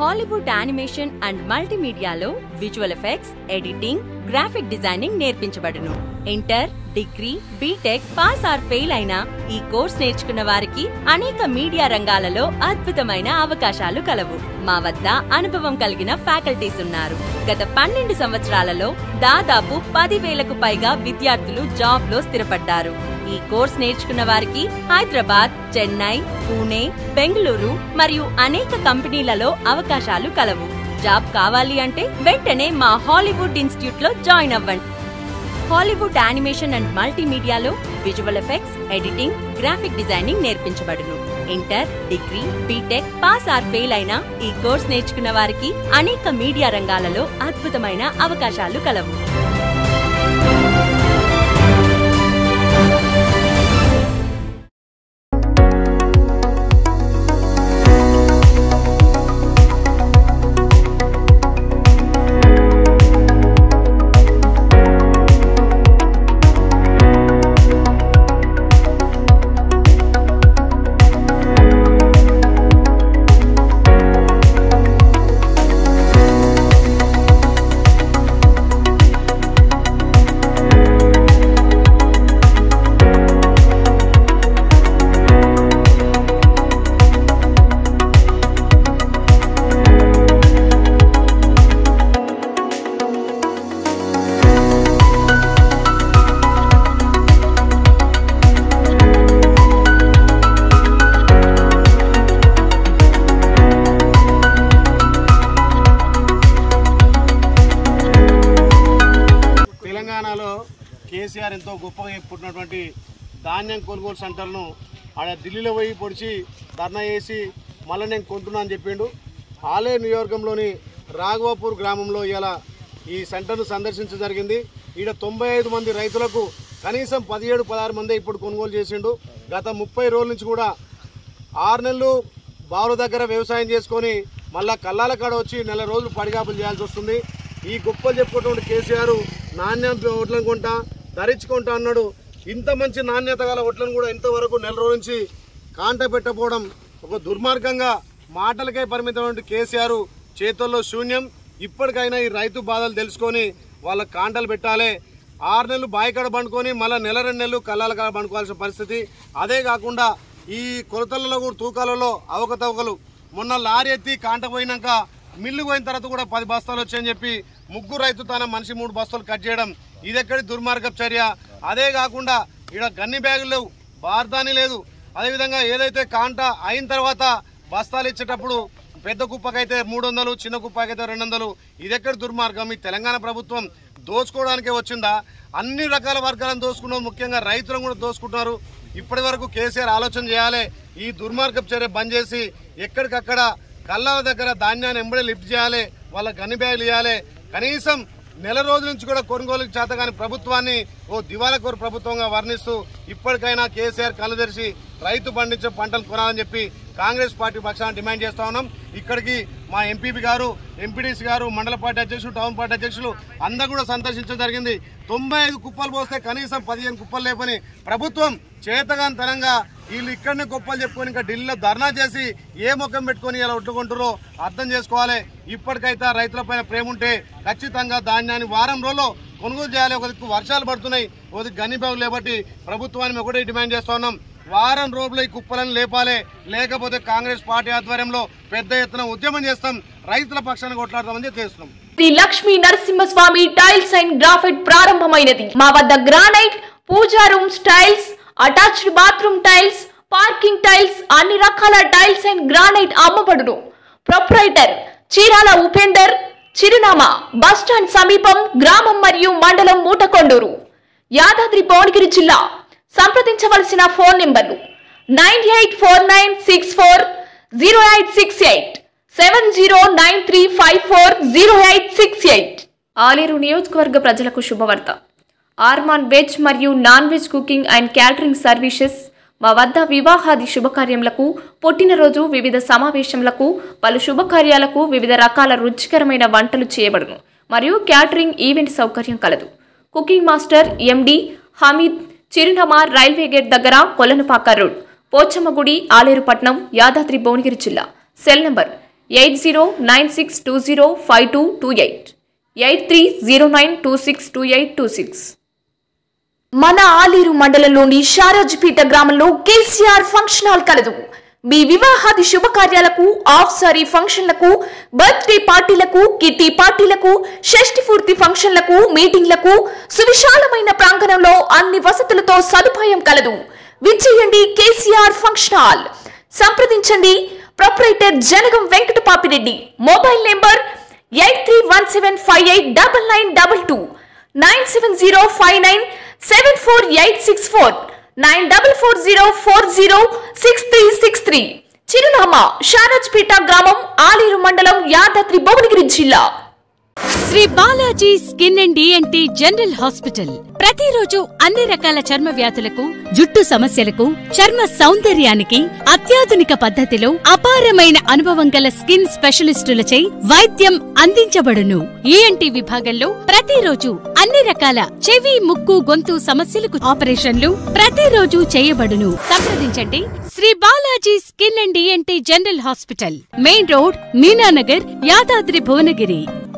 Hollywood animation and మల్టీమీడియాలో visual effects, editing, graphic designing నేర్పించబడును. Inter, degree, B Tech pass or fail అయిన ఈ course నేర్చుకున్న వారికి అనేక మీడియా రంగాలలో అద్భుతమైన అవకాశాలు కలవు. మా వద్ద అనుభవం కలిగిన ఫ్యాకల్టీస్ ఉన్నారు. గత 12 సంవత్సరాలలో దాదాపు 10,000కు పైగా విద్యార్థులు జాబ్ లో స్థిరపడ్డారు. ఈ కోర్స్ నేర్చుకున్న వారికి హైదరాబాద్, చెన్నై, పూణే, బెంగళూరు మరియు అనేక కంపెనీలలో అవకాశాలు కలవు. జాబ్ కావాలి అంటే వెంటనే మా హాలీవుడ్ ఇన్స్టిట్యూట్ లో జాయిన్ అవ్వండి. హాలీవుడ్ యానిమేషన్ అండ్ మల్టీమీడియాలో visual effects, editing, graphic designing నేర్పించబడును. Inter, degree, B Tech pass or fail అయిన ఈ కోర్స్ నేర్చుకున్న వారికి అనేక మీడియా రంగాలలో అద్భుతమైన అవకాశాలు కలవు. తెలంగాణలో కేసీఆర్ ఎంతో గొప్పగా చెప్పుకుంటున్నటువంటి ధాన్యం కొనుగోలు సెంటర్ను ఆడ ఢిల్లీలో పోయి పొడిచి ధర్నా చేసి మళ్ళీ నేను కొంటున్నా అని చెప్పిండు. ఆలేరు నియోజకవర్గంలోని రాఘవాపూర్ గ్రామంలో ఇలా ఈ సెంటర్ను సందర్శించడం జరిగింది. ఈడ 95 మంది రైతులకు కనీసం 17-16 మంది ఇప్పుడు కొనుగోలు చేసిండు. గత 30 రోజుల నుంచి కూడా 6 నెలలు బావుల దగ్గర వ్యవసాయం చేసుకొని మళ్ళా కల్లాల కాడ వచ్చి నెల రోజులు పడిగాపులు చేయాల్సి వస్తుంది. ఈ గొప్పలు చెప్పుకున్నటువంటి కేసీఆర్ నాణ్యం ఒట్లను కొంటా, ధరించుకుంటా అన్నాడు. ఇంత మంచి నాణ్యత గల ఒట్లను కూడా ఇంతవరకు నెల రోజుల నుంచి కాంట పెట్టకపోవడం ఒక దుర్మార్గంగా మాటలకే పరిమితమైన కేసీఆర్ చేతుల్లో శూన్యం. ఇప్పటికైనా ఈ రైతు బాధలు తెలుసుకొని వాళ్ళ కాంటలు పెట్టాలి. 6 నెలలు బాయికాడ పండుకొని మళ్ళీ నెల 2 నెలలు కల్లాల కాడ పండుకోవాల్సిన పరిస్థితి. అదే కాకుండా ఈ కొలతలలో కూడా తూకాలలో అవకతవకలు. మొన్న లారీ ఎత్తి కాంట పోయినాక మిల్లు పోయిన తర్వాత కూడా 10 బస్తాలు వచ్చాయని చెప్పి ముగ్గురు రైతు తన మనిషి 3 బస్తాలు కట్ చేయడం ఇదెక్కడి దుర్మార్గపు చర్య. అదే కాకుండా ఇక్కడ గన్ని బ్యాగులు లేవు, బార్దాని లేదు. అదేవిధంగా ఏదైతే కాంట అయిన తర్వాత బస్తాలు ఇచ్చేటప్పుడు పెద్ద కుప్పకైతే 300, చిన్న కుప్పకైతే 200. ఇదెక్కడి దుర్మార్గం? ఈ తెలంగాణ ప్రభుత్వం దోచుకోవడానికే వచ్చిందా? అన్ని రకాల వర్గాలను దోచుకున్నారు, ముఖ్యంగా రైతులను కూడా దోచుకుంటున్నారు. ఇప్పటి వరకు కేసీఆర్ ఆలోచన చేయాలి. ఈ దుర్మార్గపు చర్య బంద్ చేసి ఎక్కడికక్కడ కల్లాల దగ్గర ధాన్యాన్ని ఎంబడే లిఫ్ట్ చేయాలి, వాళ్ళ గన్ని బ్యాగులు ఇవ్వాలి. కనీసం నెల రోజుల నుంచి కూడా కొనుగోలుకి చేతగాని ప్రభుత్వాన్ని ఓ దివాళాకోరు ప్రభుత్వంగా వర్ణిస్తూ ఇప్పటికైనా కేసీఆర్ కళ్ళు తెరిచి రైతు పండించే పంటలు కొనాలని చెప్పి కాంగ్రెస్ పార్టీ పక్షాన డిమాండ్ చేస్తా ఉన్నాం. ఇక్కడికి మా ఎంపీపీ గారు, ఎంపీడీసీ గారు, మండల పార్టీ అధ్యక్షులు, టౌన్ పార్టీ అధ్యక్షులు అందరూ కూడా సందర్శించడం జరిగింది. 95 కుప్పలు పోస్తే కనీసం 15 కుప్పలు లేపని ప్రభుత్వం చేతగాని తనంగా వీళ్ళు ఇక్కడనే కుప్పలు చెప్పుకొని ఇంకా ఢిల్లీలో ధర్నా చేసి ఏ ముఖం పెట్టుకొని ఇలా ఒట్టుకుంటారో అర్థం చేసుకోవాలి. ఇప్పటికైతే రైతులపైన ప్రేమ ఉంటే ఖచ్చితంగా ధాన్యాన్ని వారం రోజుల్లో కొనుగోలు చేయాలి. ఒక దిక్కు వర్షాలు పడుతున్నాయి, ఒక దిక్కు గన్ని బ్యాగులు లేబట్టి ప్రభుత్వాన్ని ఒకటే డిమాండ్ చేస్తా ఉన్నాం. వారం రోజులు ఈ కుప్పలను లేపాలి, లేకపోతే కాంగ్రెస్ పార్టీ ఆధ్వర్యంలో పెద్ద ఎత్తున ఉద్యమం చేస్తాం, రైతుల పక్షాన్ని కొట్లాడతామని చేస్తున్నాం. Shri Lakshmi Narasimhaswamy tiles and graphite ప్రారంభమైనది. మా వద్ద granite, pooja rooms tiles, attached bathroom tiles, parking tiles, అన్ని రకాల టైల్స్ అండ్ గ్రానైట్ అమ్మబడును. ప్రొప్రైటర్ చీరాల ఉపేందర్. చిరునామా బస్టాండ్ సమీపం, గ్రామం మరియు మండలం మూటకొండూరు, యాదాద్రి భువనగిరి జిల్లా. సంప్రదించవలసిన ఫోన్ నెంబర్లు 9849640868, 7093540868. ఆలేరు నియోజకవర్గ ప్రజలకు శుభవార్త. ఆర్మాన్ వెజ్ మరియు non veg cooking and catering services. మా వద్ద వివాహాది శుభకార్యములకు, పుట్టినరోజు, వివిధ సమావేశములకు, పలు శుభకార్యాలకు వివిధ రకాల రుచికరమైన వంటలు చేయబడును మరియు క్యాటరింగ్ ఈవెంట్ సౌకర్యం కలదు. Cooking master MD Hameed. చిరునామా రైల్వే గేట్ దగ్గర, కొల్లనపాక రోడ్, పోచమ్మగుడి, ఆలేరుపట్నం, యాదాద్రి భువనగిరి జిల్లా. Cell number 8096205228 8309262826. మన ఆలేరు మండలంలోని షారాజ్పేట గ్రామంలో కేసీఆర్ ఫంక్షన్ హాల్ కలదు. మీ వివాహాది శుభకార్యాలకు, ఆఫ్ సారీ ఫంక్షన్లకు, బర్త్డే పార్టీలకు, కిట్టి పార్టీలకు, షష్ఠి పూర్తి ఫంక్షన్లకు, మీటింగ్లకు సువిశాలమైన ప్రాంగణంలో అన్ని వసతులతో సదుపాయం కలదు. విచ్చేయండి కేసీఆర్ ఫంక్షన్ హాల్. సంప్రదించండి proprietor Janagam Venkata Papireddy. Mobile number 8317589922 97059744864 9440406363. చిరునామా షారాజ్పేట గ్రామం, ఆలేరు మండలం, యాదాద్రి భువనగిరి జిల్లా. Shri Balaji skin and ENT general hospital ప్రతిరోజు అన్ని రకాల చర్మ వ్యాధులకు, జుట్టు సమస్యలకు, చర్మ సౌందర్యానికి అత్యాధునిక పద్ధతిలో అపారమైన అనుభవం గల స్కిన్ స్పెషలిస్టులచే వైద్యం అందించబడును. ఈఎన్టీ విభాగంలో ప్రతిరోజు అన్ని రకాల చెవి, ముక్కు, గొంతు సమస్యలకు ఆపరేషన్లు ప్రతిరోజు చేయబడును. సంప్రదించండి Shri Balaji skin and ENT general hospital, main road, Meenanagar, Yadadri Bhuvanagiri.